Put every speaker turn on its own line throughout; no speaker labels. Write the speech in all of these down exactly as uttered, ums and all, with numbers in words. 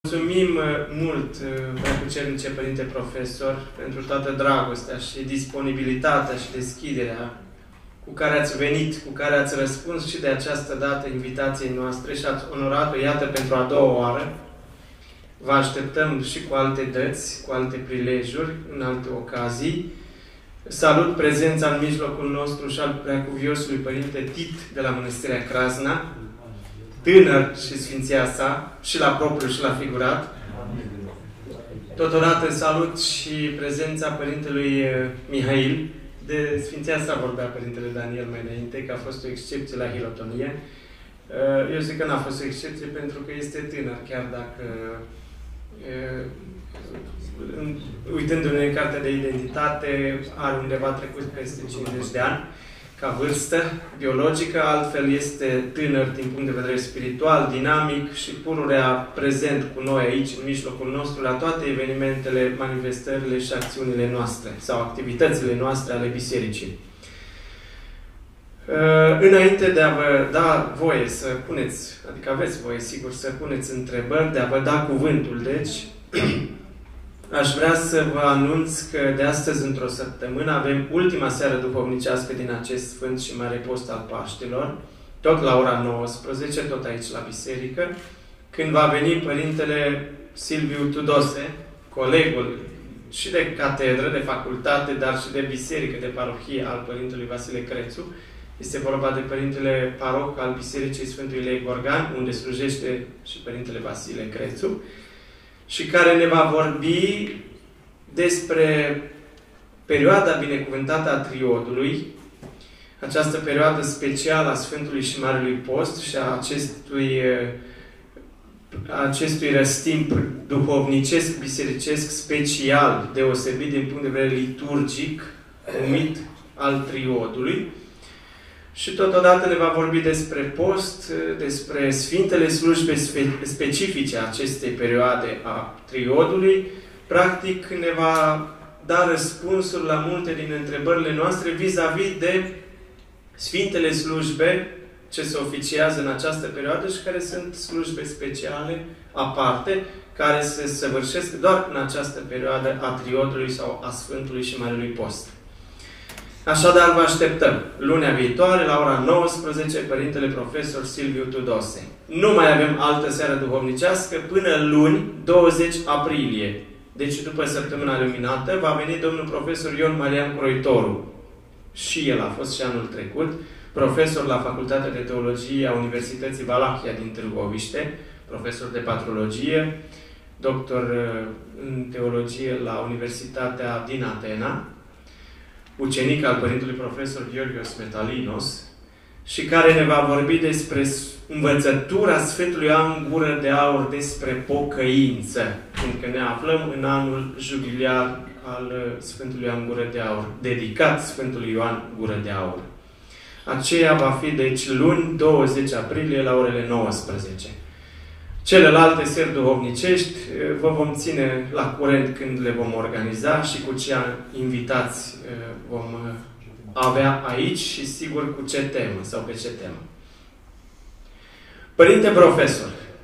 Mulțumim mult, Preacucernice Părinte Profesor, pentru toată dragostea și disponibilitatea și deschiderea cu care ați venit, cu care ați răspuns și de această dată invitației noastre și ați onorat-o, iată, pentru a doua oară. Vă așteptăm și cu alte dăți, cu alte prilejuri, în alte ocazii. Salut prezența în mijlocul nostru și al Preacuviosului Părinte Tit de la Mănăstirea Crasna, tânăr și sfinția sa, și la propriu și la figurat. Totodată salut și prezența Părintelui Mihail. De sfinția sa vorbea Părintele Daniel mai înainte, că a fost o excepție la hirotonie. Eu zic că n-a fost o excepție pentru că este tânăr, chiar dacă, uitându-ne în cartea de identitate, are undeva trecut peste cincizeci de ani, ca vârstă biologică, altfel este tânăr din punct de vedere spiritual, dinamic și pururea prezent cu noi aici, în mijlocul nostru, la toate evenimentele, manifestările și acțiunile noastre, sau activitățile noastre ale Bisericii. Înainte de a vă da voie să puneți, adică aveți voie, sigur, să puneți întrebări, de a vă da cuvântul, deci, aș vrea să vă anunț că de astăzi, într-o săptămână, avem ultima seară duhovnicească din acest Sfânt și Mare Post al Paștilor, tot la ora nouăsprezece, tot aici la biserică, când va veni Părintele Silviu Tudose, colegul și de catedră, de facultate, dar și de biserică, de parohie al Părintelui Vasile Crețu. Este vorba de Părintele Paroc al Bisericii Sfântului Ilei Gorgan, unde slujește și Părintele Vasile Crețu, și care ne va vorbi despre perioada binecuvântată a Triodului, această perioadă specială a Sfântului și Marelui Post și a acestui, acestui răstimp duhovnicesc, bisericesc, special, deosebit din punct de vedere liturgic, numit al Triodului. Și totodată ne va vorbi despre post, despre sfintele slujbe specifice a acestei perioade a Triodului. Practic ne va da răspunsuri la multe din întrebările noastre vis-a-vis de sfintele slujbe ce se oficiază în această perioadă și care sunt slujbe speciale, aparte, care se săvârșesc doar în această perioadă a Triodului sau a Sfântului și Marelui Post. Așadar, vă așteptăm lunea viitoare, la ora nouăsprezece, Părintele Profesor Silviu Tudose. Nu mai avem altă seară duhovnicească până luni, douăzeci aprilie. Deci, după săptămâna luminată, va veni domnul profesor Ion Marian Croitoru. Și el a fost și anul trecut, profesor la Facultatea de Teologie a Universității Valahia din Târgoviște, profesor de patrologie, doctor în teologie la Universitatea din Atena, ucenic al Părintelui Profesor Georgios Metalinos, și care ne va vorbi despre învățătura Sfântului Ioan Gură de Aur despre pocăință, fiindcă ne aflăm în anul jubiliar al Sfântului Ioan Gură de Aur, dedicat Sfântului Ioan Gură de Aur. Aceea va fi, deci, luni, douăzeci aprilie, la orele nouăsprezece. Celelalte seri duhovnicești vă vom ține la curent când le vom organiza și cu ce invitați vom avea aici și sigur cu ce temă sau pe ce temă. Părinte Profesor,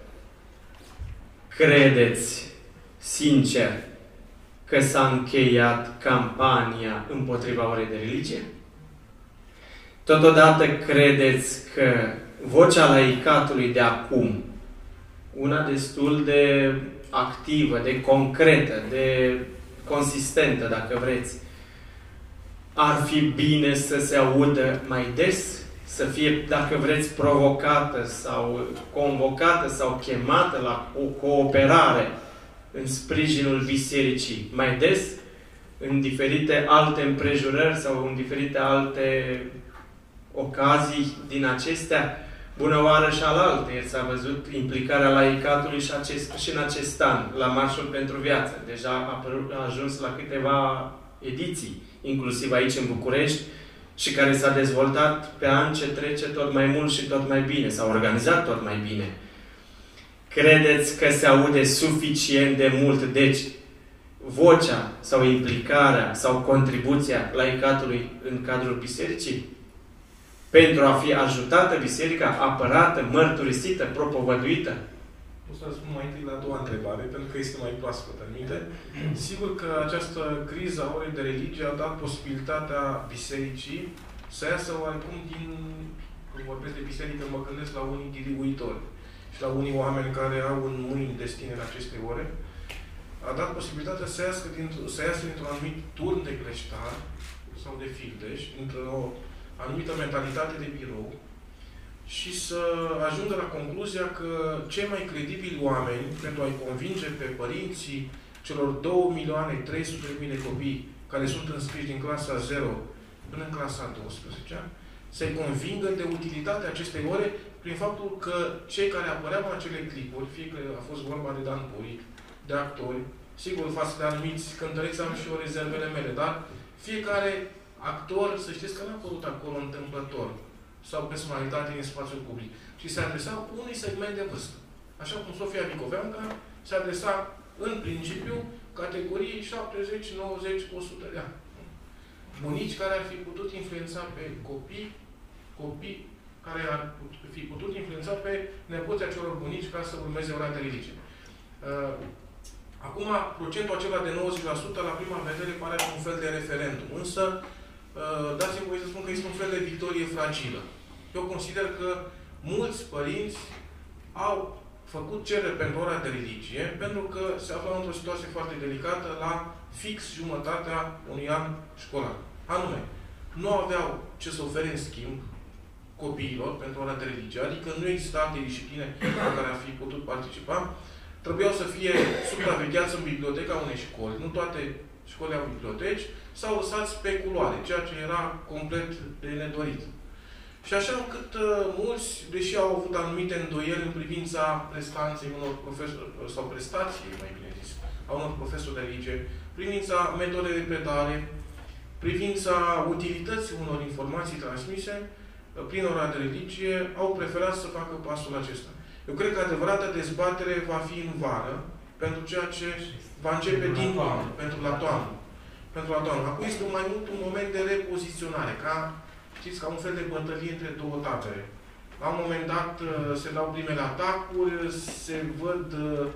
credeți sincer că s-a încheiat campania împotriva orei de religie? Totodată credeți că vocea laicatului de acum, una destul de activă, de concretă, de consistentă, dacă vreți, ar fi bine să se audă mai des, să fie, dacă vreți, provocată sau convocată sau chemată la o cooperare în sprijinul bisericii mai des, în diferite alte împrejurări sau în diferite alte ocazii din acestea. Bună oară și alaltă, s-a văzut implicarea laicatului și, acest, și în acest an, la Marșul pentru Viață. Deja a, a ajuns la câteva ediții, inclusiv aici în București, și care s-a dezvoltat pe an ce trece tot mai mult și tot mai bine, s-a organizat tot mai bine. Credeți că se aude suficient de mult, deci, vocea sau implicarea sau contribuția laicatului în cadrul bisericii? Pentru a fi ajutată biserica, apărată, mărturisită, propovăduită?
O să răspund mai întâi la a doua întrebare, pentru că este mai proaspătă în minte. Sigur că această criză a orei de religie a dat posibilitatea bisericii să iasă oarecum din... Când vorbesc de biserică, mă gândesc la unii diriuitori și la unii oameni care au în mâini destinele acestei ore. A dat posibilitatea să iasă, să iasă dintr-un anumit turn de creștar sau de fildeș, dintr-o anumită mentalitate de birou, și să ajungă la concluzia că cei mai credibili oameni, pentru a-i convinge pe părinții celor două milioane trei sute de mii de copii care sunt înscriși din clasa zero până în clasa a douăsprezecea, să-i convingă de utilitatea acestei ore prin faptul că cei care apăreau în acele clipuri, fie că a fost vorba de dansuri, de actori, sigur, față de anumiți cântăreți am și eu rezervele mele, dar fiecare actor, să știți că n-a apărut acolo întâmplător sau personalitate în spațiul public, ci se adresa unui segment de vârstă. Așa cum Sofia Vicoveanca se adresa în principiu categoriei șaptezeci, nouăzeci, o sută de ani. Bunici care ar fi putut influența pe copii, copii care ar fi putut influența pe nepoții acelor bunici ca să urmeze ora de religie. Uh, acum, procentul acela de nouăzeci la sută la prima vedere pare un fel de referendum, însă uh, dați-mi voie să spun că este un fel de victorie fragilă. Eu consider că mulți părinți au făcut cereri pentru ora de religie pentru că se aflau într-o situație foarte delicată la fix jumătatea unui an școlar. Anume, nu aveau ce să ofere în schimb copiilor pentru ora de religie, adică nu exista alte discipline la care ar fi putut participa, trebuiau să fie supravegheați în biblioteca unei școli. Nu toate școlile au biblioteci, s-au lăsat pe culoare, ceea ce era complet de nedorit. Și așa încât uh, mulți, deși au avut anumite îndoieli în privința prestanței unor profesori, sau prestației, mai bine zis, a unor profesori de religie, privința metodei de predare, privința utilității unor informații transmise uh, prin ora de religie, au preferat să facă pasul acesta. Eu cred că adevărata dezbatere va fi în vară, pentru ceea ce va începe din toamnă, pentru la toamnă. Pentru la toamnă. Acum este mai mult un moment de repoziționare, ca știți, ca un fel de bătălie între două tabere. La un moment dat se dau primele atacuri, se văd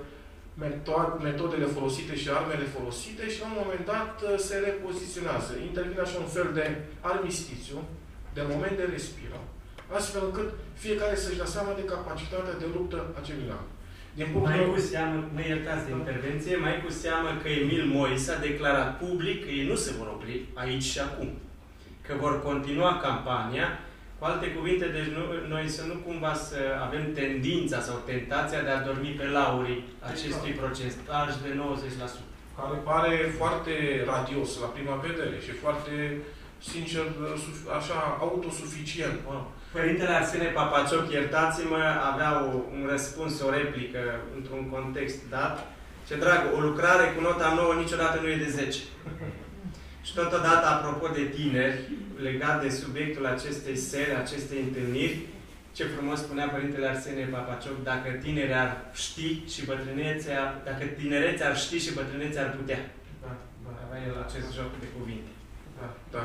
metodele folosite și armele folosite și la un moment dat se repoziționează. Intervine așa un fel de armistițiu, de moment de respiră, astfel încât fiecare să-și dea seama de capacitatea de luptă a celuilalt.
Mai cu seamă, ne iertați de intervenție, mai cu seamă că Emil Moise a declarat public că ei nu se vor opri aici și acum. Că vor continua campania. Cu alte cuvinte, deci nu, noi să nu cumva să avem tendința sau tentația de a dormi pe laurii acestui procentaj de nouăzeci la sută.
Care pare foarte radios la prima vedere și foarte, sincer, așa, autosuficient.
Părintele Arsene Papacioc, iertați-mă, avea o, un răspuns, o replică într-un context dat. Ce dragă, o lucrare cu nota nouă niciodată nu e de zece. Și totodată, apropo de tineri, legat de subiectul acestei seri, acestei întâlniri, ce frumos spunea Părintele Arsene Papacioc, dacă tineri ar ști și bătrânețea, dacă tinerețea ar ști și bătrânețea ar putea.
Da, da.
Avea el acest joc de cuvinte.
Da, da.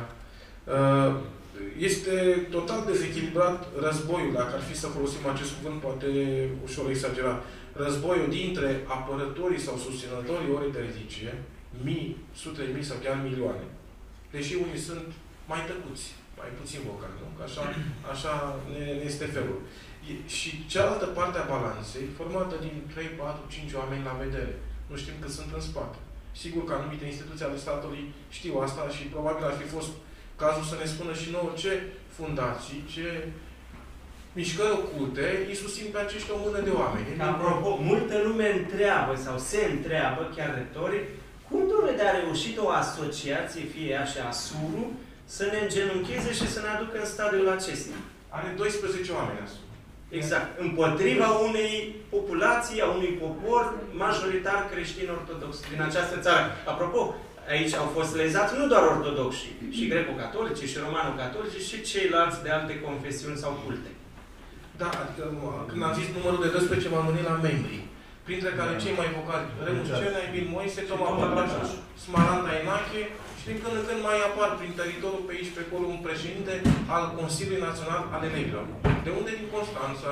Este total dezechilibrat războiul, dacă ar fi să folosim acest cuvânt, poate ușor exagerat. Războiul dintre apărătorii sau susținătorii orei de religie, mii, sute de mii sau chiar milioane. Deși unii sunt mai tăcuți, mai puțin vocali, nu? Așa, așa ne, ne este felul. E, și cealaltă parte a balanței, formată din trei, patru, cinci oameni la vedere. Nu știm cât sunt în spate. Sigur că anumite instituții ale statului știu asta și probabil ar fi fost cazul să ne spună și nouă ce fundații, ce mișcări oculte îi susțin pe acești o mână de oameni.
Apropo, multă lume întreabă sau se întreabă, chiar retoric, cum doamne a reușit o asociație, fie ea și Asuru, să ne îngenuncheze și să ne aducă în stadiul acesta?
Are doisprezece oameni Asuru.
Exact. Împotriva unei populații, a unui popor majoritar creștin-ortodox din această țară. Apropo, aici au fost lezați nu doar ortodoxi, și greco-catolici, și romano-catolici, și ceilalți de alte confesiuni sau culte.
Da, adică când am zis numărul de doisprezece, m-am gândit la membrii, printre care cei mai vocali, Remu Cernea, Emil Moise, Toma Pătraș, Smaranda Enache, și din când în când mai apar prin teritoriul pe aici, pe acolo, un președinte al Consiliului Național al Elevilor. De unde din Constanța,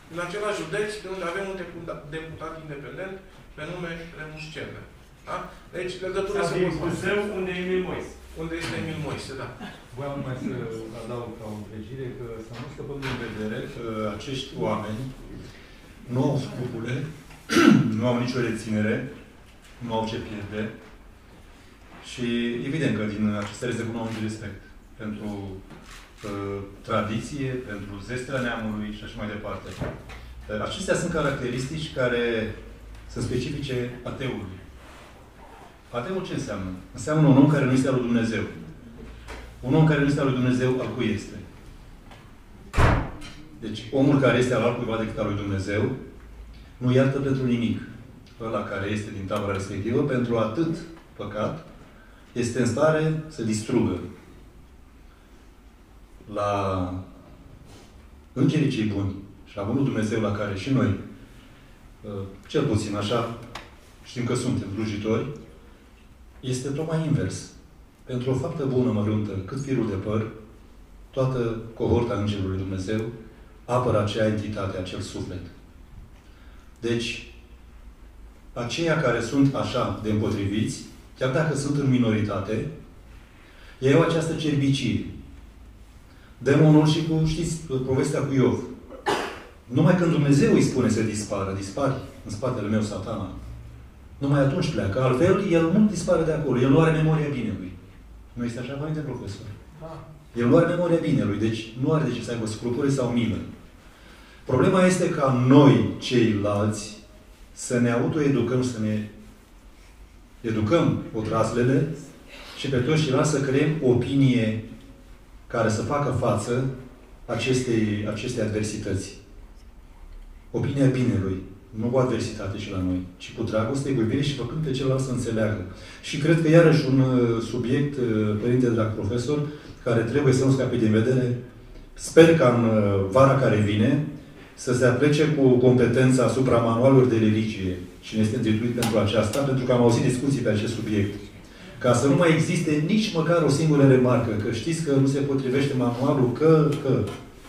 în același județ de unde avem un deputat independent pe nume Remus Cervea. Da? Deci legătura se pot face.
Unde e Emil Moise.
Unde este Emil Moise, da.
Voiam mai să adaug ca o întregire că să nu scăpăm din vedere că acești oameni nu au scrupule, nu au nicio reținere, nu au ce pierde și evident că din aceste rezervă nu au niciun respect pentru uh, tradiție, pentru zestrea neamului și așa mai departe. Uh, acestea sunt caracteristici care sunt specifice ateului. Ateul ce înseamnă? Înseamnă un om care nu este al lui Dumnezeu. Un om care nu este al lui Dumnezeu, al cui este? Deci, omul care este al altcuiva decât al lui Dumnezeu, nu iartă pentru nimic. Ăla care este din tabăra respectivă, pentru atât păcat, este în stare să distrugă. La îngerii cei buni și la bunul Dumnezeu la care și noi, cel puțin așa, știm că suntem slujitori, este tocmai invers. Pentru o faptă bună măruntă, cât firul de păr, toată cohorta Îngerului Dumnezeu apără acea entitate, acel suflet. Deci, aceia care sunt așa de împotriviți, chiar dacă sunt în minoritate, ei au această cerbicie. Demonul și cu, știți, povestea cu Iov. Numai când Dumnezeu îi spune să dispară, dispari în spatele meu, Satana. Numai atunci pleacă. Altfel, el nu dispare de acolo. El nu are memoria binelui. Nu este așa, Părinte Profesor? Da. El nu are memoria binelui. Deci nu are de ce să aibă scrupule sau milă. Problema este ca noi, ceilalți, să ne autoeducăm, să ne educăm odraslele și pe toți ceilalți să creăm opinie care să facă față acestei, acestei adversități. Opinia binelui. Nu cu adversitate și la noi, ci cu dragoste, cu iubire și făcând pe celălalt să înțeleagă. Și cred că iarăși un uh, subiect, uh, Părinte drag profesor, care trebuie să nu scape din vedere. Sper ca în uh, vara care vine să se aplece cu competența asupra manualelor de religie. Cine este înțeleptuit pentru aceasta, pentru că am auzit discuții pe acest subiect. Ca să nu mai existe nici măcar o singură remarcă, că știți că nu se potrivește manualul, că, că.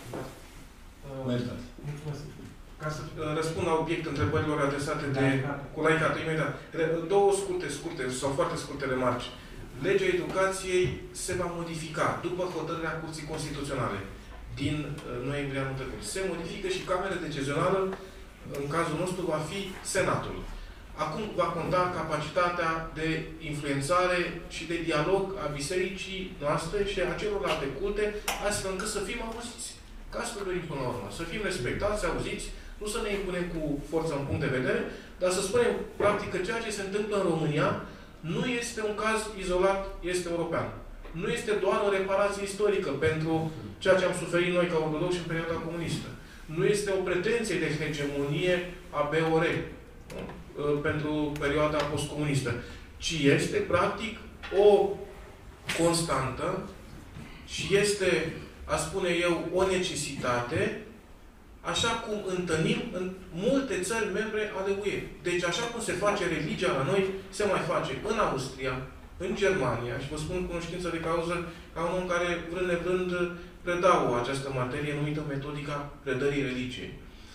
Mă iertați.
Ca să răspund la obiect întrebărilor adresate de colaica imediat. Două scurte, scurte sau foarte scurte remarci. Legea educației se va modifica după hotărârea Curții Constituționale din noiembrie anul trecut. Se modifică și Camera Decizională, în cazul nostru, va fi Senatul. Acum va conta capacitatea de influențare și de dialog a bisericii noastre și a celorlalte culte, astfel încât să fim auziți. Ca asta dorim până la urmă. Să fim respectați, auziți, nu să ne impunem cu forța în punct de vedere, dar să spunem, practic, că ceea ce se întâmplă în România nu este un caz izolat, este european. Nu este doar o reparație istorică pentru ceea ce am suferit noi ca ortodoxi în perioada comunistă. Nu este o pretenție de hegemonie a B O R pentru perioada postcomunistă, ci este, practic, o constantă și este, a spune eu, o necesitate, așa cum întâlnim în multe țări membre ale U E. Deci, așa cum se face religia la noi, se mai face în Austria, în Germania, și vă spun în cunoștință de cauză, ca un om care, vrând nevrând, predau această materie numită metodica predării religiei.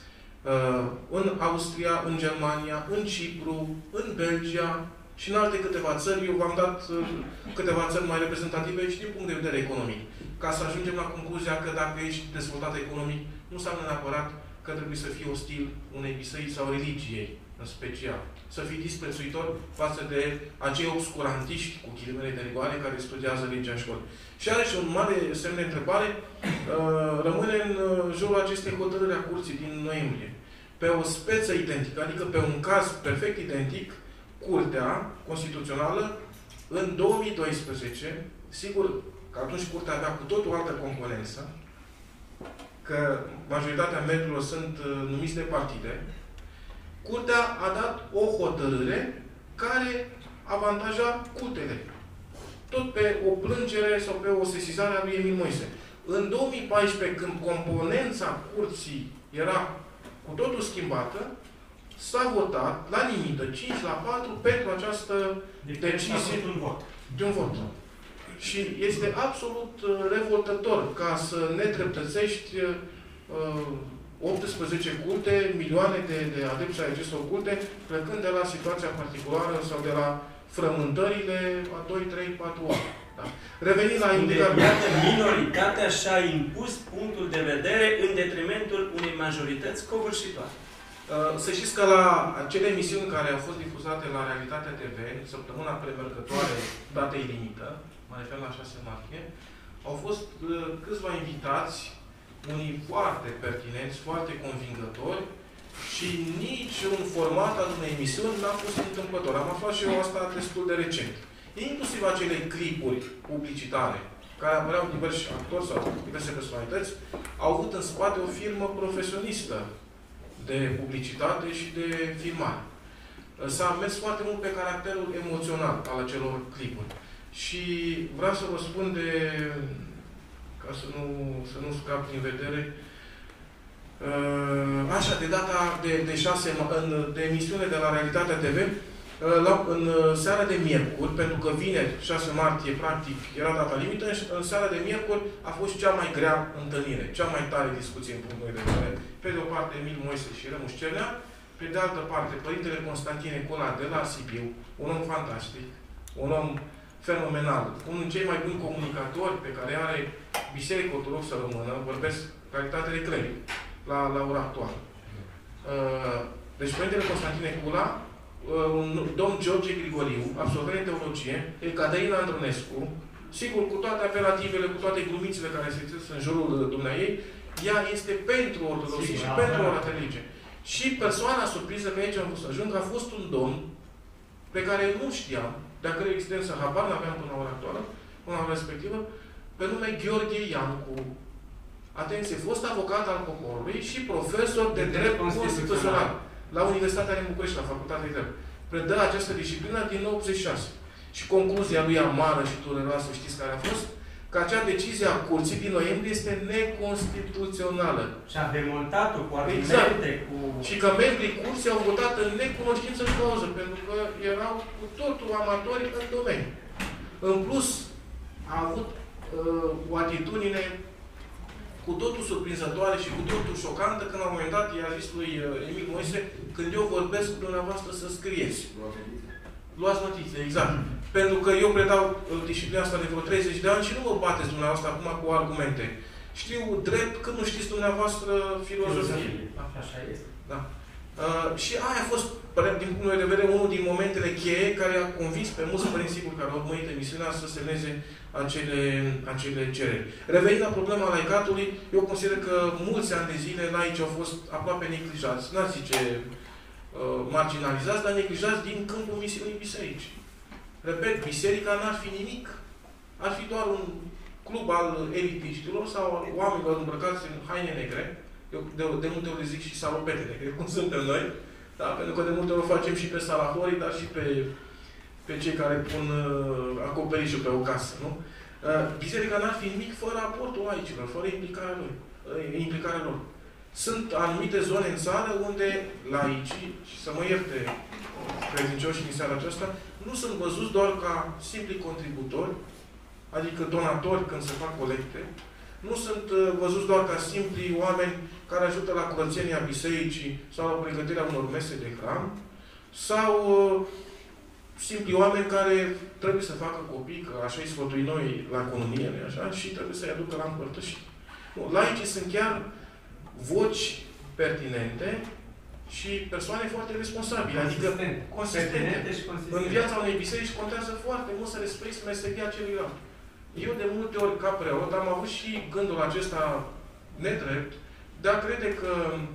În Austria, în Germania, în Cipru, în Belgia și în alte câteva țări. Eu v-am dat câteva țări mai reprezentative și din punct de vedere economic. Ca să ajungem la concluzia că dacă ești dezvoltat economic, nu înseamnă neapărat că trebuie să fii ostil unei biserici sau religiei, în special. Să fii disprețuitor față de acei obscurantiști, cu ghilimele de rigoare, care studiază legea în școală. Și are și un mare semn de întrebare, rămâne în jurul acestei hotărâri a curții din noiembrie. Pe o speță identică, adică pe un caz perfect identic, Curtea Constituțională, în două mii doisprezece, sigur că atunci Curtea avea cu tot o altă componență, că majoritatea membrilor sunt numiți de partide, Curtea a dat o hotărâre care avantaja cultele. Tot pe o plângere sau pe o sesizare a lui Emil Moise. În două mii paisprezece, când componența curții era cu totul schimbată, s-a votat la limită cinci la patru pentru această decizie
de un vot.
De un vot. Și este absolut revoltător ca să ne dreptățești uh, optsprezece culte, milioane de, de adepți ai acestor culte, plecând de la situația particulară sau de la frământările a doi, trei, patru ani. Da. Revenind la indicare...
Minoritatea și-a impus punctul de vedere în detrimentul unei majorități covârșitoare.
Să știți că la acele emisiuni care au fost difuzate la Realitatea T V, săptămâna premergătoare, datei limită, mă refer la șase martie, au fost câțiva invitați, unii foarte pertinenți, foarte convingători, și nici un format al unei emisiuni n-a fost întâmplător. Am aflat și eu asta destul de recent. Inclusiv acele clipuri publicitare, care apăreau diversi actori sau diverse personalități, au avut în spate o firmă profesionistă de publicitate și de filmare. S-a mers foarte mult pe caracterul emoțional al acelor clipuri. Și vreau să vă spun de, ca să nu, să nu scap din vedere, așa, de data de, de șase, în, de emisiune de la Realitatea T V, la, în seara de miercuri, pentru că vineri, șase martie, practic, era data limită, în seara de miercuri a fost cea mai grea întâlnire, cea mai tare discuție în punctul de vedere. Pe de o parte, Emil Moise și Rămuș Cernea, pe de altă parte, Părintele Constantin Ecola de la Sibiu, un om fantastic, un om fenomenal, unul din cei mai buni comunicatori pe care are Biserica Ortodoxă Română, vorbesc calitate de cleric, la, la ora actuală. Deci, Părintele Constantin Ecola, un domn George Grigoriu, absolvent de teologie, Ecaterina Andronescu, sigur, cu toate apelativele, cu toate glumițele care se țin în jurul dumneaei, ea este pentru ortodoxie și pentru ora religie. Și persoana surpriză că aici am vrut să ajung a fost un domn pe care nu știam, de a cărei existență habar n-aveam până la ora actuală, până la ora respectivă, pe nume Gheorghe Iancu. Atenție, fost avocat al poporului și profesor de, de drept constituțional la Universitatea din București, la Facultatea de Drept. Predă această disciplină din optzeci și șase. Și concluzia lui amară și dureroasă, știți care a fost? Că acea decizie a Curții din noiembrie este neconstituțională.
Și a demontat-o cu argumente, exact. cu...
Și că membrii Curții au votat în necunoștință de cauză, pentru că erau cu totul amatori în domeniu. În plus, a avut uh, o atitudine cu totul surprinzătoare și cu totul șocantă, când la un moment dat i-a zis lui Emil Moise, când eu vorbesc cu dumneavoastră să scrieți. Luați notițe, exact. Pentru că eu predau disciplina asta de vreo treizeci de ani și nu vă bateți dumneavoastră acum cu argumente. Știu drept când nu știți dumneavoastră filozofie.
Da. Așa este.
Da. Uh, și aia a fost, din punctul meu de vedere, unul din momentele cheie care a convins pe mulți părinți, sigur, care au urmărit emisiunea să semneze acele, acele cereri. Revenind la problema laicatului, eu consider că mulți ani de zile laici au fost aproape neglijați. N-aș zice uh, marginalizați, dar neglijați din câmpul misiunii biserici. Repet, biserica n-ar fi nimic. Ar fi doar un club al elitiștilor sau oamenilor îmbrăcați în haine negre. Eu de, de multe ori zic și salopete negre, cum suntem noi. Da, pentru că de multe ori o facem și pe salahorii, dar și pe, pe cei care pun uh, acoperișul pe o casă, nu? Uh, biserica n-ar fi nimic fără aportul laicilor, fără implicarea lor. Uh, implicarea lor. Sunt anumite zone în țară unde laicii, și să mă ierte credincioșii din seara aceasta, nu sunt văzuți doar ca simpli contributori, adică donatori când se fac colecte, nu sunt uh, văzuți doar ca simpli oameni care ajută la curățenia bisericii sau la pregătirea unor mese de hram, sau uh, simpli oameni care trebuie să facă copii, că așa îi sfătui noi la economie, așa, și trebuie să-i aducă la împărtășit. Laicii sunt chiar voci pertinente și persoane foarte responsabile, adică consistente. În viața unei biserici contează foarte mult să respecti meseria celuilalt. Eu de multe ori, ca preot, am avut și gândul acesta nedrept de a crede că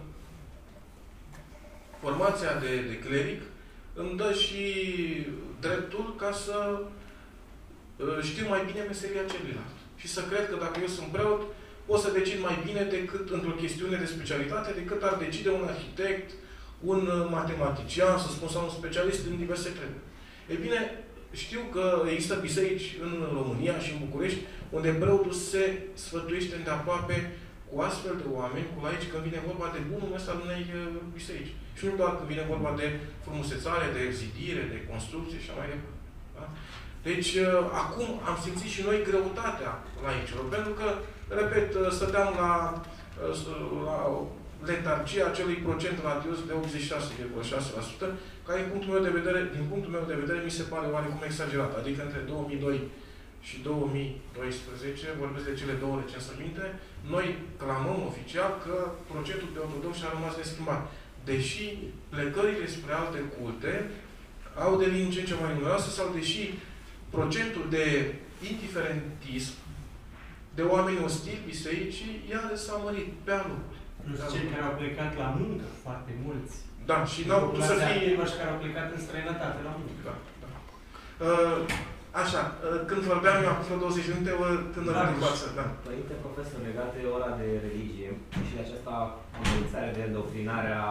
formația de, de cleric îmi dă și dreptul ca să știu mai bine meseria celuilalt. Și să cred că dacă eu sunt preot, pot să decid mai bine decât într-o chestiune de specialitate, decât ar decide un arhitect, un matematician, să spun, sau un specialist în diverse treburi. Ei bine, știu că există biserici în România și în București, unde preotul se sfătuiește îndeaproape cu astfel de oameni, cu laici, când vine vorba de bunul ăsta al unei biserici. Și nu doar când vine vorba de frumusețare, de zidire, de construcție și așa mai departe. Da? Deci, acum am simțit și noi greutatea laicilor, pentru că, repet, stăteam la, la letargia acelui procent radios de optzeci și șase virgulă șase la sută, care, din punctul meu de vedere, din punctul meu de vedere, mi se pare oarecum exagerat. Adică între două mii doi și două mii doisprezece, vorbesc de cele două recensăminte, noi clamăm oficial că procentul de ortodoxi a rămas neschimbat. Deși plecările spre alte culte au devenit în ce în ce mai numeroase, sau deși procentul de indiferentism, de oameni ostili bisericii, iar s-a mărit pe alocuri.
Plus cei care au plecat la muncă, foarte mulți.
Da, și n-au putut să fie...
și care au plecat în străinătate la muncă.
Da, da. Uh, așa, uh, când vorbeam eu acum vreo douăzeci de minute, tânăr da, din față, da.
Părinte profesor, legat de ora de religie și de această amenințare de îndoctrinarea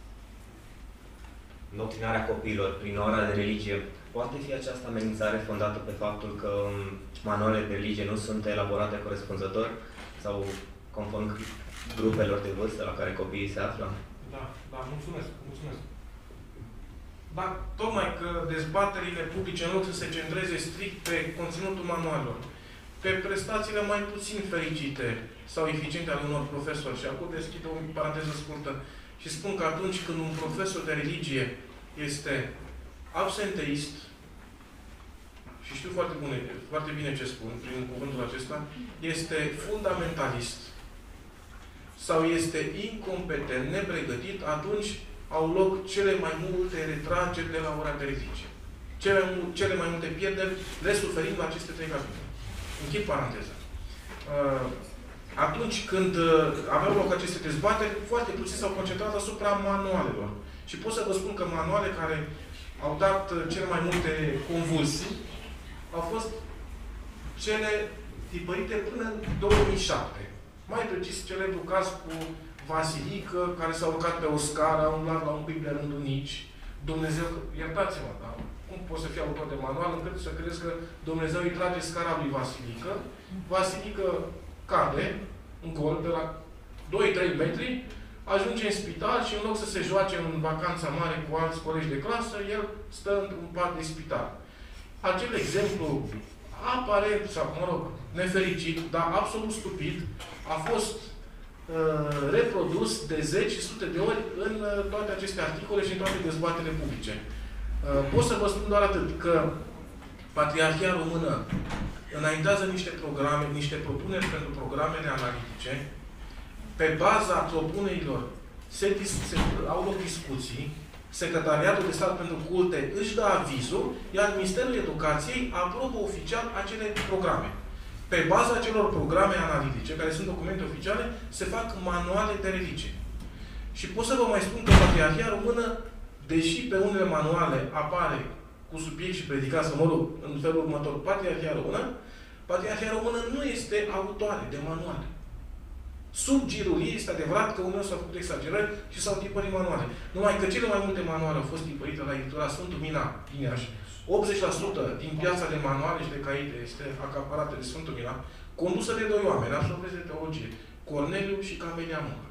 îndoctrinarea copiilor prin ora de religie, poate fi această amenințare fondată pe faptul că manualele de religie nu sunt elaborate corespunzător sau conform grupelor de vârstă la care copiii se află?
Da, da, mulțumesc, mulțumesc. Dar tocmai că dezbaterile publice, în loc să se centreze strict pe conținutul manualelor, pe prestațiile mai puțin fericite sau eficiente ale unor profesori, și acum deschid o paranteză scurtă și spun că atunci când un profesor de religie este absenteist, și știu foarte, bune, foarte bine ce spun prin cuvântul acesta, este fundamentalist sau este incompetent, nepregătit, atunci au loc cele mai multe retrageri de la ora de religie. Cele, cele mai multe pierderi le suferim la aceste trei capitole. Închid paranteza. Atunci când aveau loc aceste dezbateri, foarte puțin s-au concentrat asupra manualelor. Și pot să vă spun că manuale care au dat cele mai multe convulsii au fost cele tipărite până în două mii șapte. Mai precis, celebrul caz cu Vasilică, care s-a urcat pe o scară, a umblat la un pic de rândunici. Dumnezeu, iertați-mă, dar cum poți să fii autor de manual încât să crezi că Dumnezeu îi trage scara lui Vasilică? Vasilică cade în gol de la doi trei metri, ajunge în spital și în loc să se joace în vacanța mare cu alți colegi de clasă, el stă într-un pat de spital. Acel exemplu aparent, sau mă rog, nefericit, dar absolut stupid, a fost uh, reprodus de zeci și sute de ori în uh, toate aceste articole și în toate dezbaterile publice. Uh, pot să vă spun doar atât, că Patriarhia Română înaintează niște programe, niște propuneri pentru programele analitice. Pe baza propunerilor se, se au loc discuții, Secretariatul de Stat pentru Culte își dă avizul, iar Ministerul Educației aprobă oficial acele programe. Pe baza acelor programe analitice, care sunt documente oficiale, se fac manuale de religie. Și pot să vă mai spun că Patriarhia Română, deși pe unele manuale apare cu subiect și predicație, mă rog, în felul următor, Patriarhia Română, Patriarhia Română nu este autoare de manuale. Sub girul ei, este adevărat că unul s-a făcut exagerări și s-au tipărit manuale. Numai că cele mai multe manuale au fost tipărite la editura Sfântul Mina din Iași. optzeci la sută din piața de manuale și de caite este acaparată de Sfântul Mina, condusă de doi oameni, absolvenți de teologie, Corneliu și Camelia Muncă.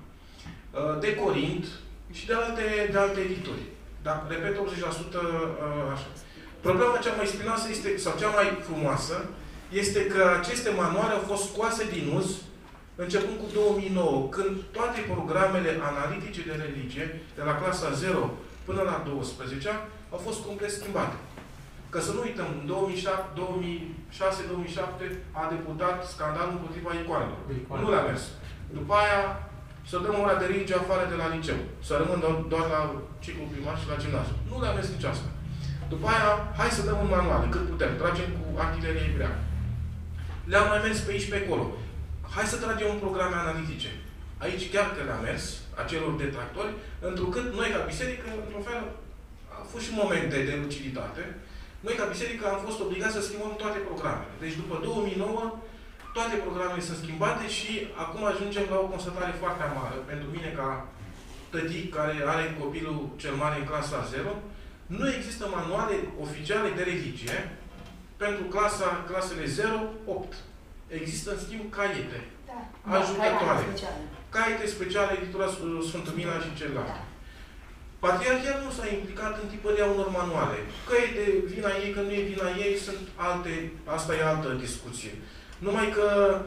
De Corint și de alte, de alte edituri. Dar, repet, optzeci la sută așa. Problema cea mai spinoasă este, sau cea mai frumoasă, este că aceste manuale au fost scoase din uz începând cu două mii nouă, când toate programele analitice de religie, de la clasa zero până la douăsprezecea, au fost complet schimbate. Că să nu uităm, în două mii șase două mii șapte a debutat scandalul împotriva icoanelor. Nu le-a mers. După aia, să dăm ora de religie afară de la liceu. Să rămân doar la ciclul primar și la gimnaziu. Nu le-a mers nici asta. După aia, hai să dăm un manual, cât putem. Tragem cu artilerie greacă. Le-am mai mers pe aici, pe acolo. Hai să tragem un programe analitice. Aici chiar că le-a mers, acelor detractori, întrucât noi ca biserică, într-un fel, a fost și momente de luciditate. Noi ca biserică am fost obligați să schimbăm toate programele. Deci după două mii nouă, toate programele sunt schimbate și acum ajungem la o constatare foarte amară. Pentru mine, ca tătic care are copilul cel mare în clasa zero, nu există manuale oficiale de religie pentru clasa, clasele zero opt. Există, în schimb, caiete. Da. Ajutătoare. Caiete speciale, editura Sfântul Mina și celălalt. Da. Patriarhia nu s-a implicat în tipăria unor manuale. Că e de vina ei, că nu e vina ei, sunt alte, asta e altă discuție. Numai că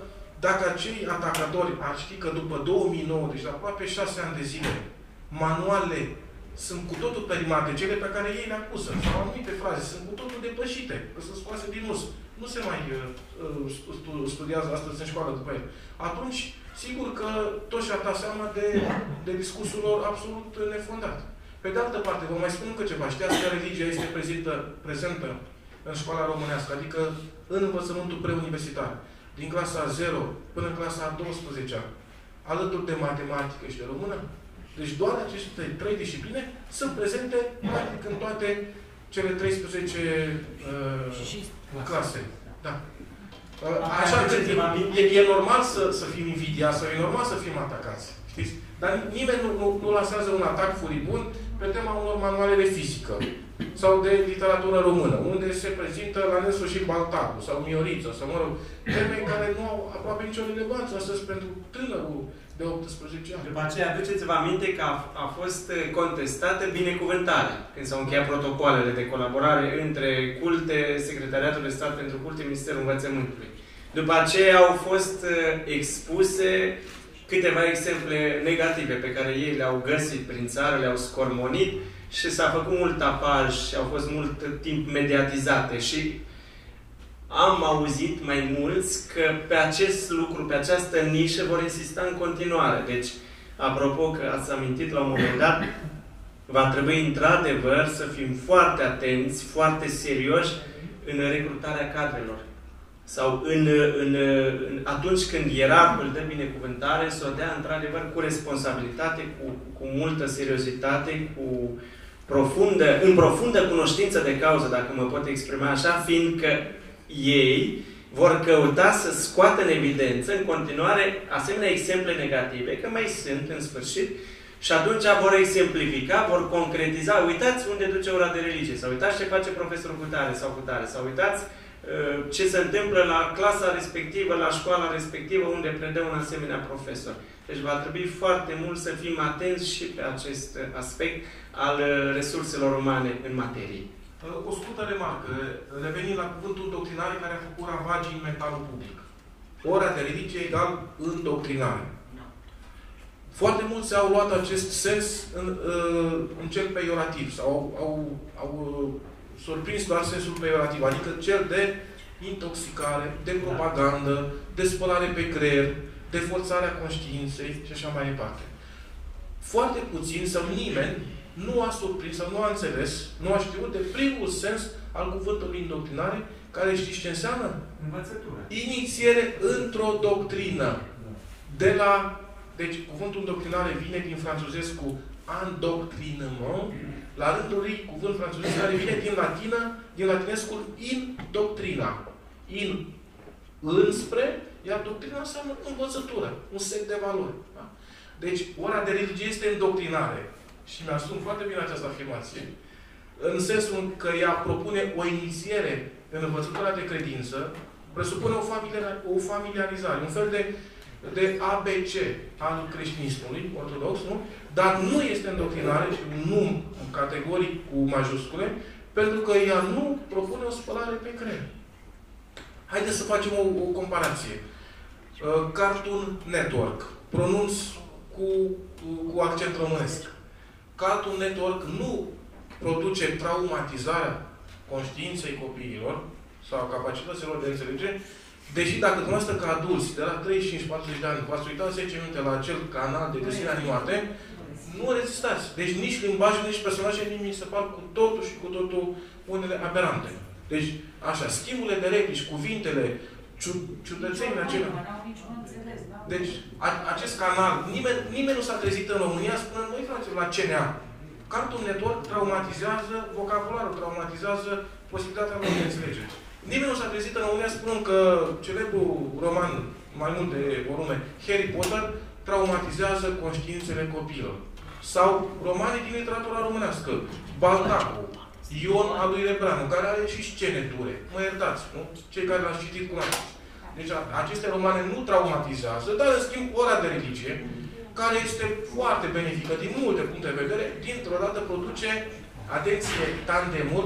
Dacă acei atacatori ar ști că după două mii nouă, deci aproape șase ani de zile, manualele sunt cu totul perimate, cele pe care ei le acuză, sau anumite fraze, sunt cu totul depășite, că sunt scoase din us. Nu se mai uh, studiază astăzi în școală după el. Atunci, sigur că toți și-ar da seama de, de discursul lor absolut nefondat. Pe de altă parte, vă mai spun încă ceva. Știați că religia este prezentă, prezentă în școala românească, adică în învățământul preuniversitar, din clasa zero până în clasa a douăsprezecea, alături de matematică și de română. Deci doar aceste trei discipline sunt prezente practic în toate cele treisprezece uh, clase. Da. Uh, așa că e, e normal să, să fim invidiați sau e normal să fim atacați. Știți? Dar nimeni nu, nu, nu lansează un atac furibund pe tema unor manuale de fizică sau de literatură română, unde se prezintă la nesfârșit Baltacu sau Mioriță sau, mă rog, teme care nu au aproape nicio relevanță astăzi pentru tânărul de optsprezece ani.
După aceea, aduceți-vă aminte că a, a fost contestată binecuvântarea, când s-au încheiat protocoalele de colaborare între culte, Secretariatul de Stat pentru Culte, Ministerul Învățământului. După aceea au fost expuse câteva exemple negative pe care ei le-au găsit prin țară, le-au scormonit și s-a făcut mult tapaj și au fost mult timp mediatizate și am auzit mai mulți că pe acest lucru, pe această nișă vor insista în continuare. Deci, apropo că ați amintit la un moment dat, va trebui într-adevăr să fim foarte atenți, foarte serioși în recrutarea cadrelor. Sau în, în, în, atunci când ierarhul dă binecuvântare, să o dea într-adevăr cu responsabilitate, cu, cu multă seriozitate, cu profundă, în profundă cunoștință de cauză, dacă mă pot exprima așa, fiindcă ei vor căuta să scoată în evidență în continuare asemenea exemple negative, că mai sunt în sfârșit, și atunci vor exemplifica, vor concretiza. Uitați unde duce ora de religie, sau uitați ce face profesorul cu tare sau cu tare, sau uitați uh, ce se întâmplă la clasa respectivă, la școala respectivă, unde predă un asemenea profesor. Deci va trebui foarte mult să fim atenți și pe acest aspect al resurselor umane în materie.
O scurtă remarcă, revenind la cuvântul doctrinare care a făcut ravagii în mentalul public. Ora de religie egal îndoctrinare. Foarte mulți au luat acest sens în, în cel peiorativ sau au, au, au surprins doar sensul peiorativ, adică cel de intoxicare, de propagandă, de spălare pe creier, de forțarea conștiinței și așa mai departe. Foarte puțin sau nimeni nu a surprins sau nu a înțeles, nu a știut de primul sens al cuvântului indoctrinare, care știți ce înseamnă?
Învățătură.
Inițiere într-o doctrină. De la... Deci, cuvântul indoctrinare vine din franțuzesc cu endoctrinement, la rândul lui cuvânt franțuzesc care vine din latină, din latinescul in doctrina. In înspre, iar doctrina înseamnă învățătură, un set de valori. Da? Deci, ora de religie este îndoctrinare. Și mi-asum foarte bine această afirmație, în sensul că ea propune o inițiere în învățătura de credință, presupune o, familiar, o familiarizare, un fel de, de A B C al creștinismului ortodox, nu? Dar nu este îndoctrinare și nu categoric cu majuscule, pentru că ea nu propune o spălare pe creier. Haideți să facem o, o comparație. Uh, Cartoon Network. Pronunț cu, cu, cu accent românesc. Cartoon Network nu produce traumatizarea conștiinței copiilor sau capacităților de înțelegere, deși dacă dumneavoastră ca adulți de la treizeci și cinci patruzeci de ani v-ați uitat zece minute la acel canal de desene animate, nu rezistați. Deci nici limbajul, nici personajele, nici mi se par cu totul și cu totul unele aberante. Deci, așa, schimburile de replici, cuvintele, ciudățenile acelea. Deci, a, acest canal, nimeni, nimeni nu s-a trezit în România spunând, noi fraților, la C N A. Cartoon Network traumatizează vocabularul, traumatizează posibilitatea lor de înțelegere. Nimeni nu s-a trezit în România spunând că celebrul roman, mai multe volume, Harry Potter, traumatizează conștiințele copiilor. Sau romane din literatura românească, Baltacu, Ion al lui Rebreanu, care are și scene dure. Mă iertați, nu? Cei care l-ați citit cunoașteți. Deci aceste romane nu traumatizează, dar în schimb ora de religie, care este foarte benefică din multe puncte de vedere, dintr-o dată produce, atenție, tandemul,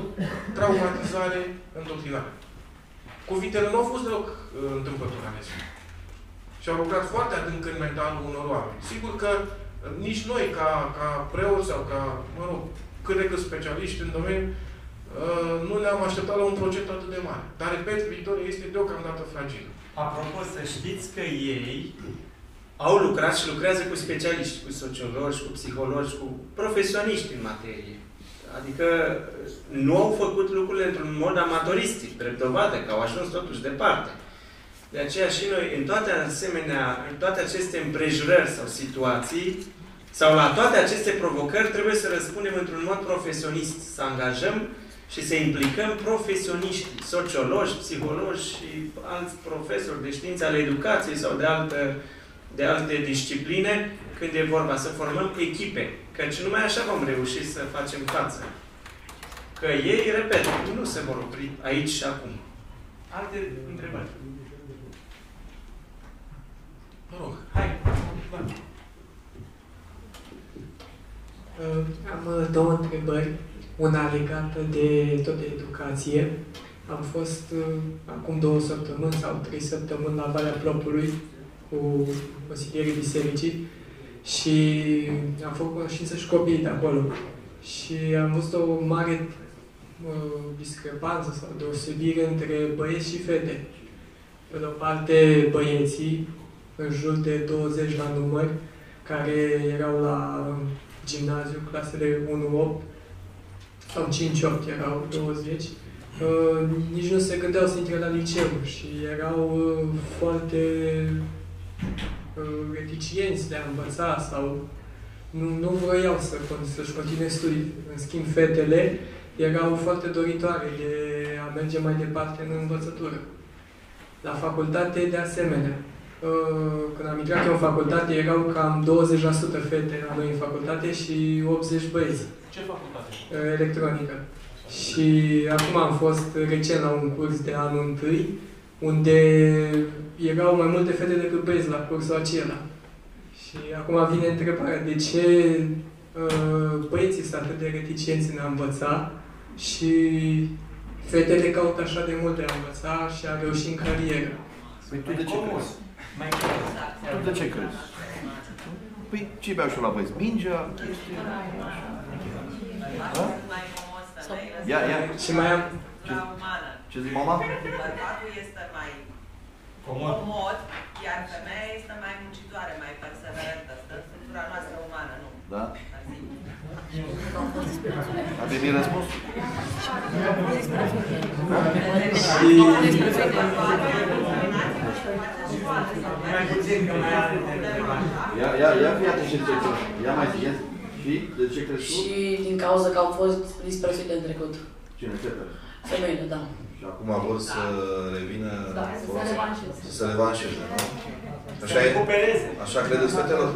traumatizare, îndoctrinare. Cuvintele nu au fost deloc uh, întâmplători alese. și au lucrat foarte adânc în mentalul unor oameni. Sigur că nici noi, ca, ca preoți sau ca, mă rog, cât de cât specialiști în domeniu, nu ne-am așteptat la un procent atât de mare. Dar, repet, Victoria este deocamdată fragilă.
Apropo, să știți că ei au lucrat și lucrează cu specialiști, cu sociologi, cu psihologi, cu profesioniști în materie. Adică nu au făcut lucrurile într-un mod amatoristic, drept dovadă, că au ajuns totuși departe. De aceea și noi, în toate asemenea, în toate aceste împrejurări sau situații, sau la toate aceste provocări, trebuie să răspundem într-un mod profesionist, să angajăm și să implicăm profesioniști, sociologi, psihologi și alți profesori de științe ale educației sau de, altă, de alte discipline, când e vorba să formăm echipe. Căci numai așa vom reuși să facem față. Că ei, repet, nu se vor opri aici și acum. Alte întrebări?
Mă rog.
Hai!
Am două întrebări. Una legată de tot de educație. Am fost uh, acum două săptămâni sau trei săptămâni la Valea Plopului cu consilierii bisericii și am făcut cunoștință și copiii de acolo. Și am văzut o mare uh, discrepanță sau deosebire între băieți și fete. Pe de o parte, băieții, în jur de douăzeci la număr, care erau la gimnaziu, clasele unu opt, sau cinci opt erau douăzeci, uh, nici nu se gândeau să intre la liceu și erau uh, foarte uh, reticienți de a învăța sau nu, nu vroiau să, să-și continue studii. În schimb, fetele erau foarte doritoare de a merge mai departe în învățătură. La facultate, de asemenea. Uh, când am intrat eu în facultate, erau cam douăzeci la sută fete la noi în facultate și optzeci băieți.
Ce facultate?
Electronică. Și acum am fost recent la un curs de anul întâi, unde erau mai multe fete decât băieți la cursul acela. Și acum vine întrebarea, de ce uh, băieții sunt atât de reticenți în a învăța și fetele caută așa de mult de a învăța și a reuși în carieră?
Păi tu de ce crezi? Tu de ce crezi? Păi ce beau și la băieți? Mingea, chestia, așa. Ia, ia.
Și mai am...
Ce, ce zic mama?
Bărbatul este mai comod, iar femeia este mai muncitoare, mai perseverentă. Stă în structura noastră umană, nu?
Da? A primit răspunsul? Ia, ia, ia, ia, ce ce ia mai zi, și de ce crezi tu?
Și din cauza că au fost disprețuite în trecut.
Cine, fetele?
Femeile, da.
Și acum vor să revină...
Da, să se revanșeze.
Să se revanșeze, nu? Așa e? Așa credeți fetelor?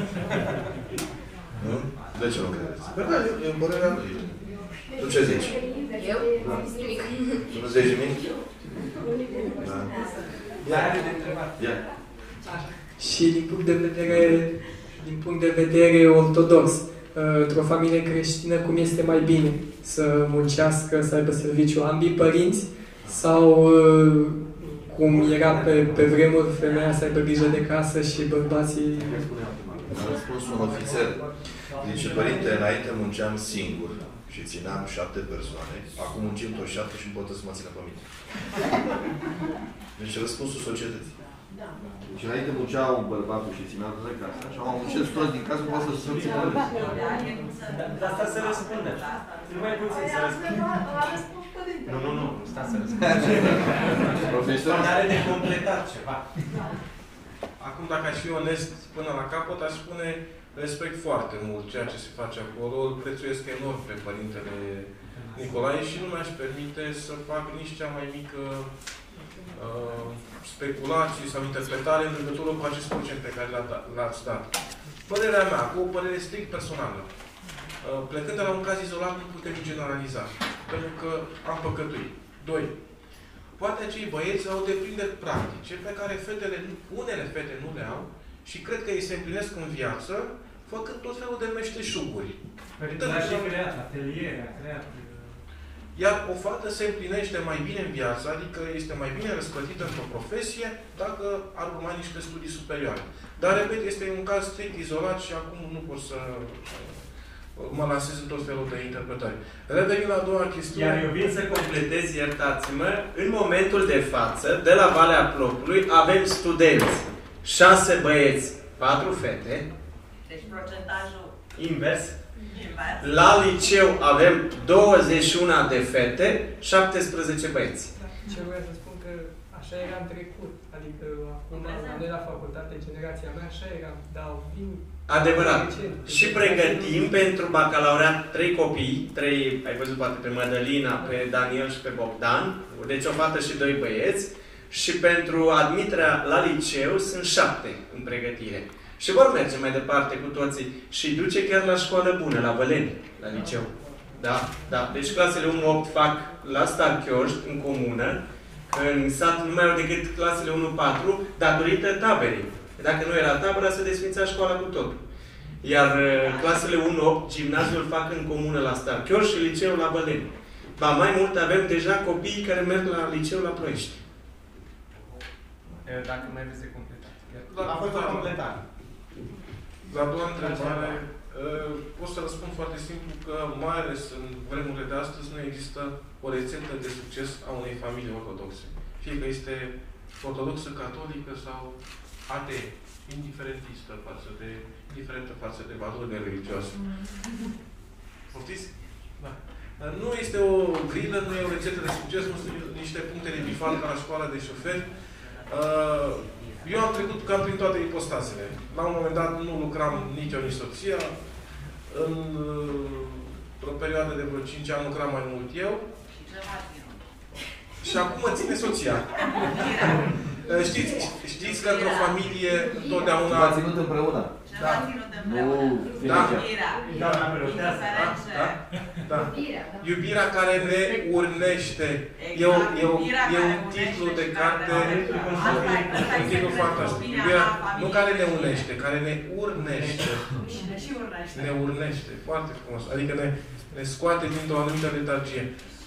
Nu? De ce nu credeți? Bă, da, e părerea lui. Tu ce zici?
Eu?
Da.
Nimic.
Tu nu zici nimic? Da.
Ia,
Ia.
Și din punct de vedere, din punct de vedere ortodox, într-o familie creștină, cum este mai bine? Să muncească, să aibă serviciu ambii părinți? Sau cum era pe, pe vremuri, femeia să aibă grijă de casă și bărbații...
A răspuns un ofițer. Zice, părinte, înainte munceam singur și țineam șapte persoane, acum muncim toți șapte și nu pot să mă țină pe mine. Deci răspunsul societății. Și înainte munceau bărbatul și țineau de casă, și am muncit toți din casă, pot să se țină pe mine.
Dar asta se răspunde. Nu mai puțin să răspunde. Nu, nu, nu, stați să răspunde.
Profesorul
are de completat ceva.
Acum, dacă aș fi onest până la capăt, aș spune respect foarte mult ceea ce se face acolo. Îl prețuiesc enorm pe Părintele Nicolae și nu mi-aș permite să fac nici cea mai mică uh, speculație sau interpretare în legătură cu acest procent pe care l-ați dat. Părerea mea, cu o părere strict personală, uh, plecând de la un caz izolat, nu putem generaliza, pentru că am păcătuit. Doi. Poate acei băieți au deprinderi practice pe care fetele, unele fete nu le au și cred că ei se împlinesc în viață făcând tot felul de meșteșuguri.
Părintele a și creat ateliere, a creat...
Iar o fată se împlinește mai bine în viață, adică este mai bine răsplătită într-o profesie dacă ar urma niște studii superioare. Dar, repet, este un caz strict izolat și acum nu pot să mă lansez în tot felul de interpretări. Revenind la a doua chestiune...
Iar eu vin să completez, iertați-mă, în momentul de față, de la Valea Plopului, avem studenți. Șase băieți, patru fete.
Deci procentajul...
Invers.
Invers.
La liceu avem douăzeci și unu de fete, șaptesprezece băieți.
Ce vreau să spun că așa era în trecut. Adică acum, la noi la facultate, generația mea, așa era. Dar vin...
Adevărat. Și pregătim pentru bacalaureat trei copii, trei, ai văzut poate pe Mădălina, pe Daniel și pe Bogdan, deci o fată și doi băieți, și pentru admiterea la liceu sunt șapte în pregătire. Și vor merge mai departe cu toții și duce chiar la școală bună, la Văleni, la liceu. Da, da. Deci clasele unu opt fac la Starchioști, în comună, că în sat nu mai au decât clasele unu patru, datorită taberei. Dacă nu era tabăra, se desfința școala cu totul. Iar clasele unu opt, gimnaziul fac în comună la Starchioști și liceul la Văleni. Ba mai mult, avem deja copiii care merg la liceu la Ploiești. Dacă mai vreți de completat.
A fost o completare. La a doua întrebare, pot să răspund foarte simplu că, mai ales în vremurile de astăzi, nu există o rețetă de succes a unei familii ortodoxe. Fie că este ortodoxă, catolică sau atee, indiferentistă față de, indiferentă față de valorile religioase. Poftiți? Da. Nu este o grilă, nu e o rețetă de succes, nu sunt niște puncte de bifal ca la școala de șoferi. Eu am trecut cam prin toate ipostazele. La un moment dat nu lucram nici eu, nici soția. În o perioadă de vreo cinci ani lucram mai mult eu. Și acum mă ține soția. Știți, știți că într-o familie întotdeauna...
V-a ținut împreună.
Da.
Nu
da.
Da.
Da. Da. Iubirea care ne urnește. E, o, e, o, e un titlu de carte, un titlu fantastic. Iubirea, nu care ne unește, care ne urnește. Ne urnește. Foarte frumos. Adică ne, ne scoate dintr-o anumită letargie.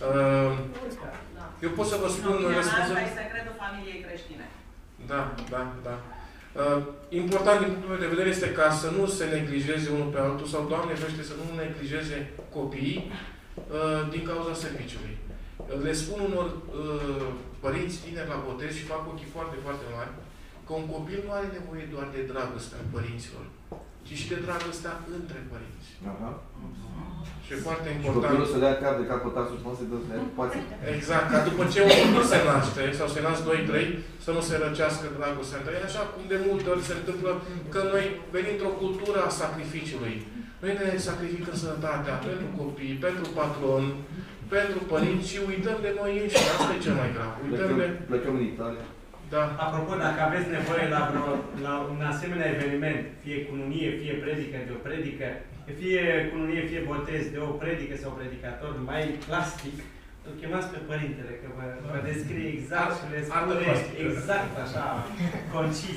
Eu pot să vă spun...
Asta e secretul familiei creștine.
Da, da, da. Uh, important din punctul meu de vedere este ca să nu se neglijeze unul pe altul sau, Doamne ferește, să nu neglijeze copiii uh, din cauza serviciului. Uh, le spun unor uh, părinți tineri la botez și fac ochii foarte, foarte mari că un copil nu are nevoie doar de dragostea părinților, ci și de dragostea între părinți.
Aha.
Și e foarte
Și
important.
copilul să le ia cap de capotasul și nu se dă să le poate.
Exact. Ca după ce un copil se naște, sau se nasc doi trei, să nu se răcească dragostea între ei. Așa cum de multe ori se întâmplă că noi venim într-o cultură a sacrificiului. Noi ne sacrificăm sănătatea pentru copii, pentru patron, pentru părinți și uităm de noi înșine. Asta e cel mai grav. Uităm
Plecăm,
de...
plecăm în Italia.
Da.
Apropo, dacă aveți nevoie la, vreo, la un asemenea eveniment, fie cununie, fie predică de o predică, fie cununie, fie botez de o predică sau predicator mai plastic, îl chemați pe părintele, că vă, vă descrie exact și le spune exact așa, concis.